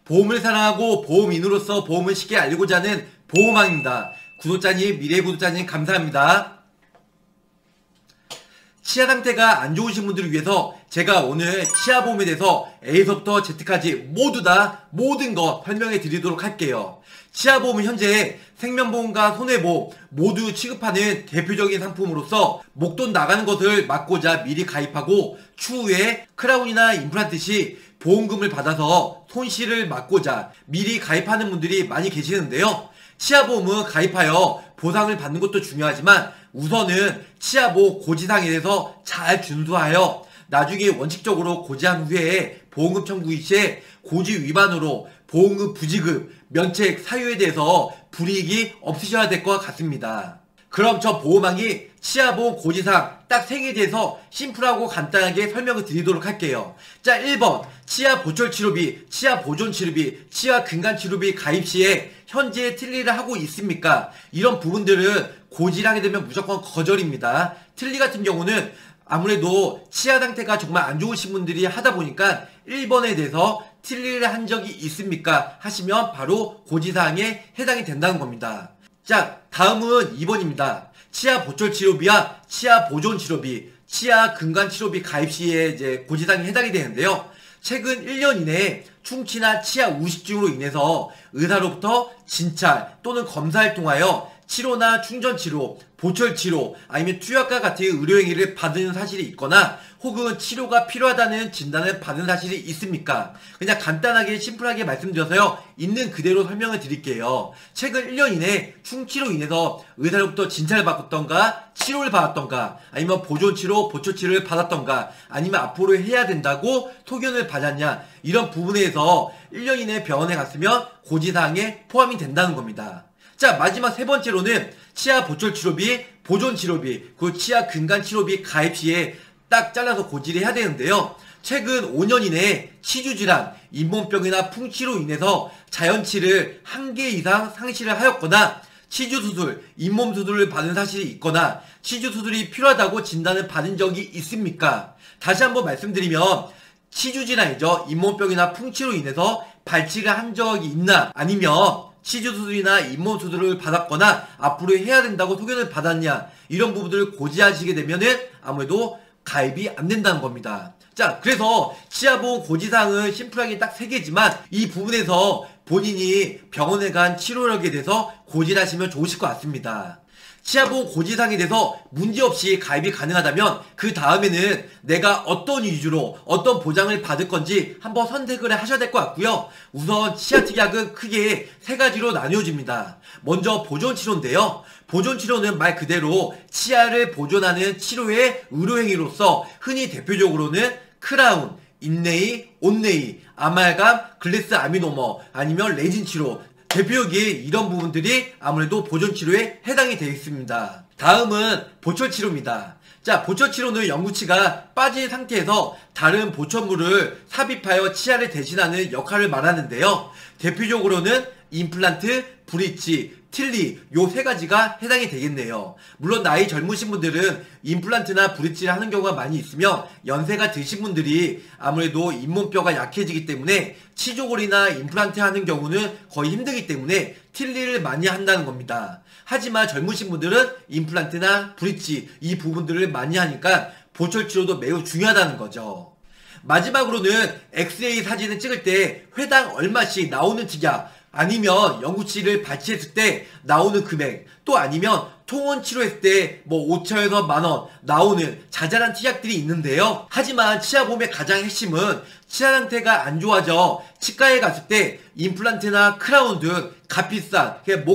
보험을 사랑하고 보험인으로서 보험을 쉽게 알고자 하는 보험왕입니다. 구독자님, 미래 구독자님 감사합니다. 치아 상태가 안 좋으신 분들을 위해서 제가 오늘 치아 보험에 대해서 A서부터 Z까지 모두 다 모든 거 설명해 드리도록 할게요. 치아 보험은 현재 생명보험과 손해보험 모두 취급하는 대표적인 상품으로서 목돈 나가는 것을 막고자 미리 가입하고 추후에 크라운이나 임플란트 시 보험금을 받아서 손실을 막고자 미리 가입하는 분들이 많이 계시는데요. 치아보험은 가입하여 보상을 받는 것도 중요하지만 우선은 치아보험 고지사항에 대해서 잘 준수하여 나중에 원칙적으로 고지한 후에 보험금 청구 시에 고지 위반으로 보험금 부지급, 면책, 사유에 대해서 불이익이 없으셔야 될 것 같습니다. 그럼 저 보험왕이 치아보험 고지사항 딱 3개에 대해서 심플하고 간단하게 설명을 드리도록 할게요. 자, 1번 치아 보철치료비, 치아 보존치료비, 치아 근간치료비 가입 시에 현재 틀니를 하고 있습니까? 이런 부분들은 고지를 하게 되면 무조건 거절입니다. 틀니 같은 경우는 아무래도 치아 상태가 정말 안 좋으신 분들이 하다 보니까 1번에 대해서 틀니를 한 적이 있습니까? 하시면 바로 고지사항에 해당이 된다는 겁니다. 자, 다음은 2번입니다. 치아 보철치료비와 치아 보존치료비, 치아 근간치료비 가입 시에 이제 고지사항에 해당이 되는데요. 최근 1년 이내에 충치나 치아 우식증으로 인해서 의사로부터 진찰 또는 검사를 통하여 치료나 충전치료, 보철치료 아니면 투약과 같은 의료행위를 받은 사실이 있거나 혹은 치료가 필요하다는 진단을 받은 사실이 있습니까? 그냥 간단하게 심플하게 말씀드려서요. 있는 그대로 설명을 드릴게요. 최근 1년 이내에 충치로 인해서 의사로부터 진찰을 받았던가 치료를 받았던가 아니면 보존치료, 보철치료를 받았던가 아니면 앞으로 해야 된다고 소견을 받았냐 이런 부분에서 1년 이내에 병원에 갔으면 고지사항에 포함이 된다는 겁니다. 자, 마지막 3번째로는 치아 보철치료비, 보존치료비, 그리고 치아 근간치료비 가입 시에 딱 잘라서 고지를 해야 되는데요. 최근 5년 이내에 치주질환, 잇몸병이나 풍치로 인해서 자연치를 1개 이상 상실을 하였거나 치주수술, 잇몸수술을 받은 사실이 있거나 치주수술이 필요하다고 진단을 받은 적이 있습니까? 다시 한번 말씀드리면 치주질환이죠. 잇몸병이나 풍치로 인해서 발치를 한 적이 있나 아니면 치주수술이나 잇몸수술을 받았거나 앞으로 해야 된다고 소견을 받았냐 이런 부분들을 고지하시게 되면은 아무래도 가입이 안 된다는 겁니다. 자, 그래서 치아보험 고지사항은 심플하게 딱 3개지만 이 부분에서 본인이 병원에 간 치료력에 대해서 고지를 하시면 좋으실 것 같습니다. 치아보험 고지사항에 대해서 문제없이 가입이 가능하다면 그 다음에는 내가 어떤 위주로 어떤 보장을 받을 건지 한번 선택을 하셔야 될 것 같고요. 우선 치아특약은 크게 3가지로 나뉘어집니다. 먼저 보존치료인데요. 보존치료는 말 그대로 치아를 보존하는 치료의 의료행위로서 흔히 대표적으로는 크라운, 인레이, 온레이, 아말감, 글래스 아미노머 아니면 레진 치료 대표적인 이런 부분들이 아무래도 보존치료에 해당이 되어 있습니다. 다음은 보철치료입니다. 자, 보철치료는 영구치가 빠진 상태에서 다른 보철물을 삽입하여 치아를 대신하는 역할을 말하는데요. 대표적으로는 임플란트, 브릿지, 틀니 요 3가지가 해당이 되겠네요. 물론 나이 젊으신 분들은 임플란트나 브릿지를 하는 경우가 많이 있으며 연세가 드신 분들이 아무래도 잇몸뼈가 약해지기 때문에 치조골이나 임플란트 하는 경우는 거의 힘들기 때문에 틀니를 많이 한다는 겁니다. 하지만 젊으신 분들은 임플란트나 브릿지 이 부분들을 많이 하니까 보철치료도 매우 중요하다는 거죠. 마지막으로는 엑스레이 사진을 찍을 때 회당 얼마씩 나오는 특약 아니면 영구치를 발치했을 때 나오는 금액 또 아니면 통원 치료했을 때 뭐 5천에서 만원 나오는 자잘한 특약들이 있는데요. 하지만 치아보험의 가장 핵심은 치아 상태가 안 좋아져 치과에 갔을 때 임플란트나 크라운 등 값비싼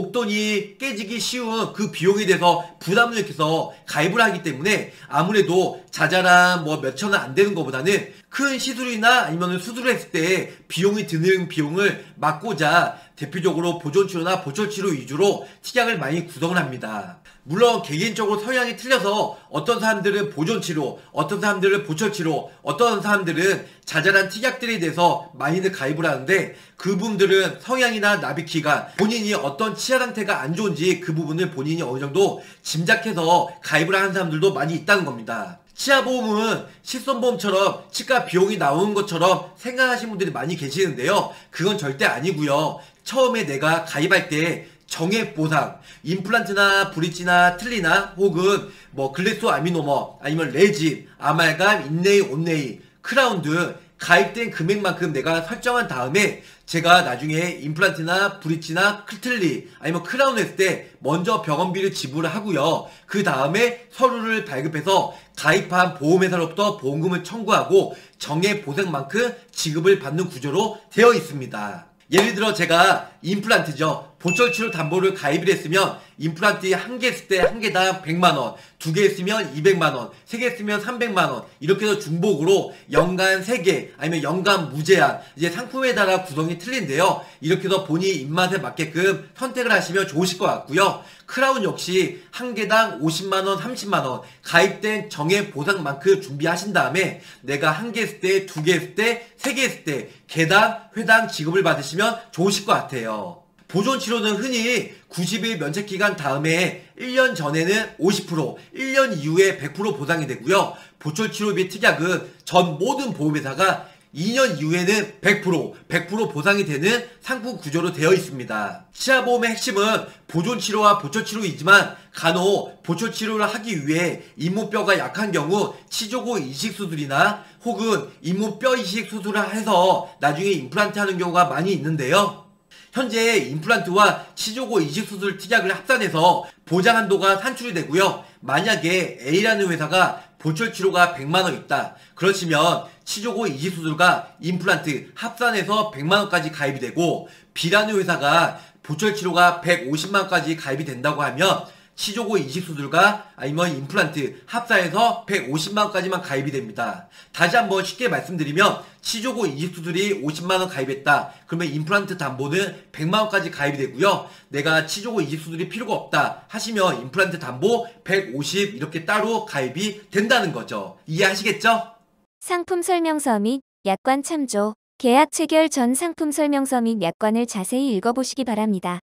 목돈이 깨지기 쉬운 그 비용에 대해서 부담을 느껴서 가입을 하기 때문에 아무래도 자잘한 뭐 몇천원 안 되는 것보다는 큰 시술이나 아니면 수술을 했을 때 비용이 드는 비용을 막고자 대표적으로 보존치료나 보철치료 위주로 특약을 많이 구성을 합니다. 물론 개인적으로 성향이 틀려서 어떤 사람들은 보존치료, 어떤 사람들은 보철치료, 어떤 사람들은 자잘한 특약들에 대해서 많이들 가입을 하는데 그분들은 성향이나 납입기간, 본인이 어떤 치아 상태가 안 좋은지 그 부분을 본인이 어느 정도 짐작해서 가입을 하는 사람들도 많이 있다는 겁니다. 치아보험은 실손보험처럼 치과 비용이 나오는 것처럼 생각하시는 분들이 많이 계시는데요. 그건 절대 아니고요. 처음에 내가 가입할 때 정액보상, 임플란트나 브릿지나 틀니나 혹은 뭐 글래스 아미노머 아니면 레진, 아말감, 인네이, 온네이, 크라운 등 가입된 금액만큼 내가 설정한 다음에 제가 나중에 임플란트나 브릿지나 클틀리 아니면 크라운 했을 때 먼저 병원비를 지불을 하고요. 그 다음에 서류를 발급해서 가입한 보험회사로부터 보험금을 청구하고 정액 보상만큼 지급을 받는 구조로 되어 있습니다. 예를 들어 제가 임플란트죠. 보철치료 담보를 가입을 했으면 임플란트 한 개 했을 때 한 개당 100만원, 두 개 했으면 200만원, 세 개 했으면 300만원 이렇게 해서 중복으로 연간 3개 아니면 연간 무제한 이제 상품에 따라 구성이 틀린데요. 이렇게 해서 본인 입맛에 맞게끔 선택을 하시면 좋으실 것 같고요. 크라운 역시 한 개당 50만원, 30만원 가입된 정액 보상만큼 준비하신 다음에 내가 한 개 했을 때, 두 개 했을 때, 세 개 했을 때 개당, 회당 지급을 받으시면 좋으실 것 같아요. 보존치료는 흔히 90일 면책기간 다음에 1년 전에는 50%, 1년 이후에 100% 보상이 되고요. 보철치료비 특약은 전 모든 보험회사가 2년 이후에는 100% 보상이 되는 상품 구조로 되어 있습니다. 치아보험의 핵심은 보존치료와 보철치료이지만 간혹 보철치료를 하기 위해 잇몸뼈가 약한 경우 치조고 이식수술이나 혹은 잇몸뼈 이식 수술을 해서 나중에 임플란트 하는 경우가 많이 있는데요. 현재 임플란트와 치조고 이식수술 특약을 합산해서 보장 한도가 산출이 되고요. 만약에 A라는 회사가 보철치료가 100만원 있다. 그렇지면 치조고 이식수술과 임플란트 합산해서 100만원까지 가입이 되고 B라는 회사가 보철치료가 150만원까지 가입이 된다고 하면 치조고 이식수술과 아니면 임플란트 합사해서 150만원까지만 가입이 됩니다. 다시 한번 쉽게 말씀드리면 치조고 이식수술이 50만원 가입했다. 그러면 임플란트 담보는 100만원까지 가입이 되고요. 내가 치조고 이식수술이 필요가 없다 하시면 임플란트 담보 150 이렇게 따로 가입이 된다는 거죠. 이해하시겠죠? 상품 설명서 및 약관 참조. 계약 체결 전 상품 설명서 및 약관을 자세히 읽어보시기 바랍니다.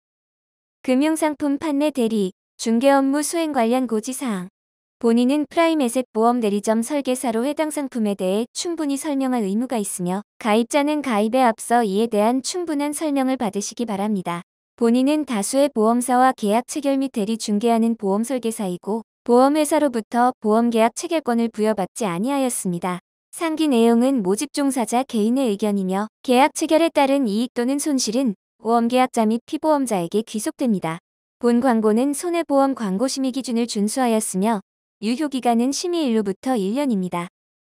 금융상품 판매 대리, 중개 업무 수행 관련 고지사항. 본인은 프라임에셋 보험 대리점 설계사로 해당 상품에 대해 충분히 설명할 의무가 있으며 가입자는 가입에 앞서 이에 대한 충분한 설명을 받으시기 바랍니다. 본인은 다수의 보험사와 계약 체결 및 대리 중개하는 보험 설계사이고 보험회사로부터 보험계약 체결권을 부여받지 아니하였습니다. 상기 내용은 모집 종사자 개인의 의견이며 계약 체결에 따른 이익 또는 손실은 보험계약자 및 피보험자에게 귀속됩니다. 본 광고는 손해보험 광고 심의 기준을 준수하였으며 유효기간은 심의일로부터 1년입니다.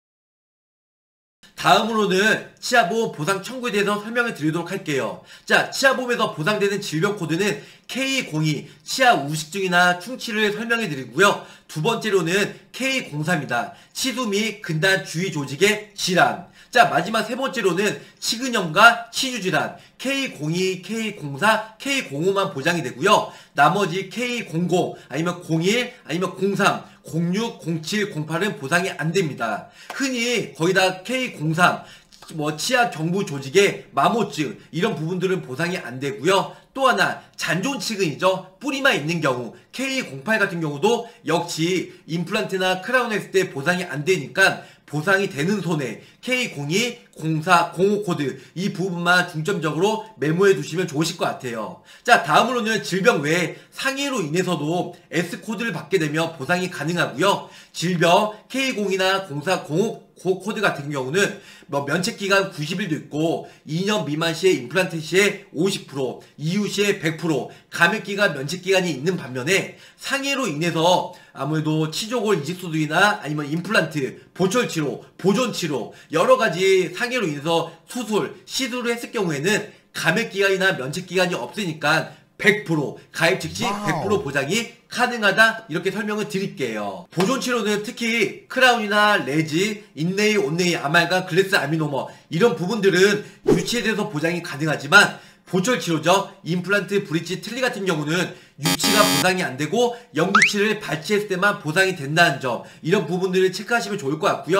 다음으로는 치아보험 보상 청구에 대해서 설명을 드리도록 할게요. 자, 치아보험에서 보상되는 질병 코드는 K02 치아 우식증이나 충치를 설명해 드리고요. 두 번째로는 K03입니다. 치수 및 근단 주위 조직의 질환. 자, 마지막 세 번째로는 치근염과 치주질환 K02, K04, K05만 보장이 되고요. 나머지 K00 아니면 01 아니면 03, 06, 07, 08은 보상이 안 됩니다. 흔히 거의 다 K03 치아 경부 조직의 마모증 이런 부분들은 보상이 안 되고요. 또 하나 잔존치근이죠. 뿌리만 있는 경우 K08 같은 경우도 역시 임플란트나 크라운 했을 때 보상이 안 되니까 보상이 되는 손해 K02, 04, 05 코드 이 부분만 중점적으로 메모해 두시면 좋으실 것 같아요. 자, 다음으로는 질병 외에 상해로 인해서도 S코드를 받게 되면 보상이 가능하고요. 질병 K02나 04, 05 코드 같은 경우는 면책기간 90일도 있고 2년 미만 시에 임플란트 시에 50%, 이후 시에 100%, 감액기간 면책기간이 있는 반면에 상해로 인해서 아무래도 치조골 이식수술이나 아니면 임플란트, 보철치료, 보존치료 여러가지 상해로 인해서 수술, 시술을 했을 경우에는 감액기간이나 면책기간이 없으니까 100% 가입 즉시 100% 보장이 가능하다 이렇게 설명을 드릴게요. 보존치료는 특히 크라운이나 레지, 인네이, 온네이, 아말감, 글래스 아미노머 이런 부분들은 유치에 대해서 보장이 가능하지만 보철치료죠. 임플란트, 브릿지, 틀니 같은 경우는 유치가 보상이 안 되고 영유치를 발치했을 때만 보상이 된다는 점 이런 부분들을 체크하시면 좋을 것 같고요.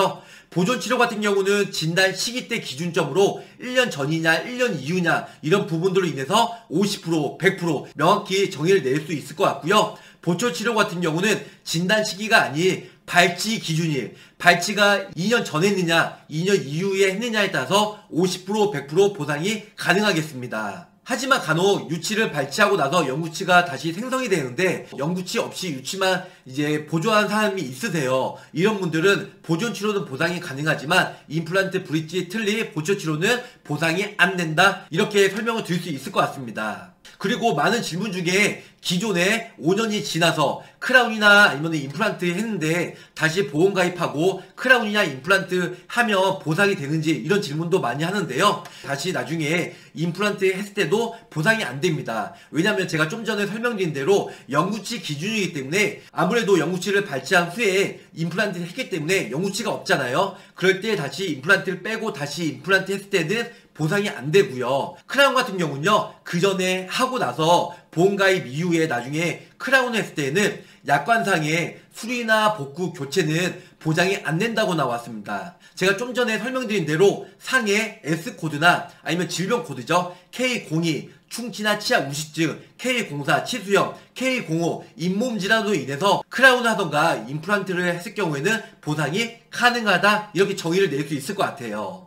보존치료 같은 경우는 진단 시기 때 기준점으로 1년 전이냐 1년 이후냐 이런 부분들로 인해서 50%, 100% 명확히 정의를 낼 수 있을 것 같고요. 보초치료 같은 경우는 진단 시기가 아닌 발치 기준이 발치가 2년 전에 했느냐 2년 이후에 했느냐에 따라서 50%, 100% 보상이 가능하겠습니다. 하지만 간혹 유치를 발치하고 나서 영구치가 다시 생성이 되는데 영구치 없이 유치만 이제 보존한 사람이 있으세요. 이런 분들은 보존 치료는 보상이 가능하지만 임플란트, 브릿지, 틀니, 보초 치료는 보상이 안 된다. 이렇게 설명을 드릴 수 있을 것 같습니다. 그리고 많은 질문 중에 기존에 5년이 지나서 크라운이나 아니면 임플란트 했는데 다시 보험 가입하고 크라운이나 임플란트 하면 보상이 되는지 이런 질문도 많이 하는데요. 다시 나중에 임플란트 했을 때도 보상이 안 됩니다. 왜냐하면 제가 좀 전에 설명드린 대로 영구치 기준이기 때문에 아무래도 영구치를 발치한 후에 임플란트를 했기 때문에 영구치가 없잖아요. 그럴 때 다시 임플란트를 빼고 다시 임플란트 했을 때는 보상이 안 되고요. 크라운 같은 경우는요. 그 전에 하고 나서 보험가입 이후에 나중에 크라운을 했을 때는 약관상의 수리나 복구, 교체는 보장이 안 된다고 나왔습니다. 제가 좀 전에 설명드린 대로 상해 S코드나 아니면 질병 코드죠. K02 충치나 치아 우식증, K04 치수염, K05 잇몸 질환으로 인해서 크라운을 하던가 임플란트를 했을 경우에는 보상이 가능하다. 이렇게 정의를 낼 수 있을 것 같아요.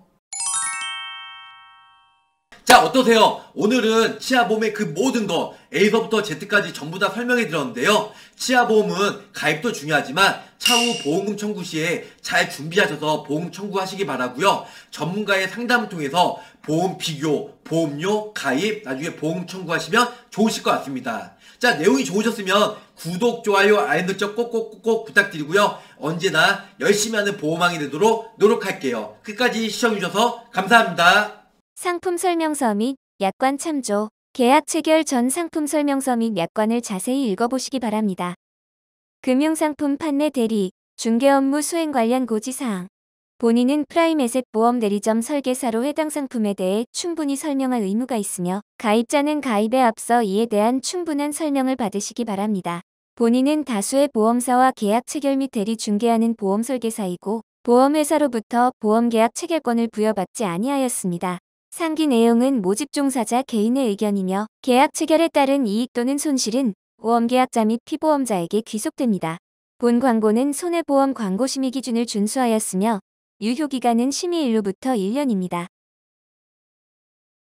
자, 어떠세요? 오늘은 치아보험의 그 모든 거 A서부터 Z까지 전부 다 설명해 드렸는데요. 치아보험은 가입도 중요하지만 차후 보험금 청구 시에 잘 준비하셔서 보험 청구하시기 바라고요. 전문가의 상담을 통해서 보험 비교, 보험료, 가입, 나중에 보험 청구하시면 좋으실 것 같습니다. 자, 내용이 좋으셨으면 구독, 좋아요, 알림 설정 꼭꼭꼭 부탁드리고요. 언제나 열심히 하는 보험왕이 되도록 노력할게요. 끝까지 시청해주셔서 감사합니다. 상품 설명서 및 약관 참조, 계약 체결 전 상품 설명서 및 약관을 자세히 읽어보시기 바랍니다. 금융상품 판매 대리, 중개 업무 수행 관련 고지사항. 본인은 프라임에셋 보험 대리점 설계사로 해당 상품에 대해 충분히 설명할 의무가 있으며 가입자는 가입에 앞서 이에 대한 충분한 설명을 받으시기 바랍니다. 본인은 다수의 보험사와 계약 체결 및 대리 중개하는 보험 설계사이고 보험회사로부터 보험계약 체결권을 부여받지 아니하였습니다. 상기 내용은 모집 종사자 개인의 의견이며 계약 체결에 따른 이익 또는 손실은 보험계약자 및 피보험자에게 귀속됩니다. 본 광고는 손해보험 광고 심의 기준을 준수하였으며 유효기간은 심의일로부터 1년입니다.